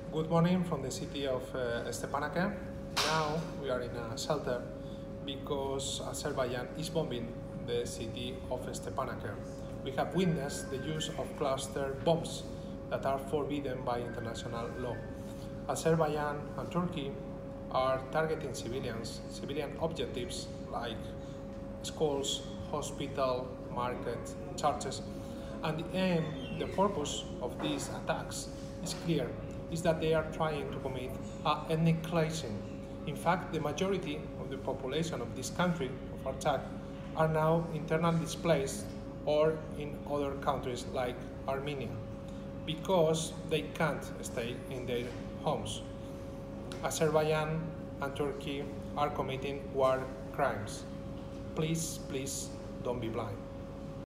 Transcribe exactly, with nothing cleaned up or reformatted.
Good morning from the city of uh, Stepanakert. Now we are in a shelter because Azerbaijan is bombing the city of Stepanakert. We have witnessed the use of cluster bombs that are forbidden by international law. Azerbaijan and Turkey are targeting civilians, civilian objectives like schools, hospital, market, churches, and the aim, the purpose of these attacks is clear, is that they are trying to commit an ethnic cleansing. In fact, the majority of the population of this country, of our Artsakh, are now internally displaced or in other countries like Armenia, because they can't stay in their homes. Azerbaijan and Turkey are committing war crimes. Please, please, don't be blind.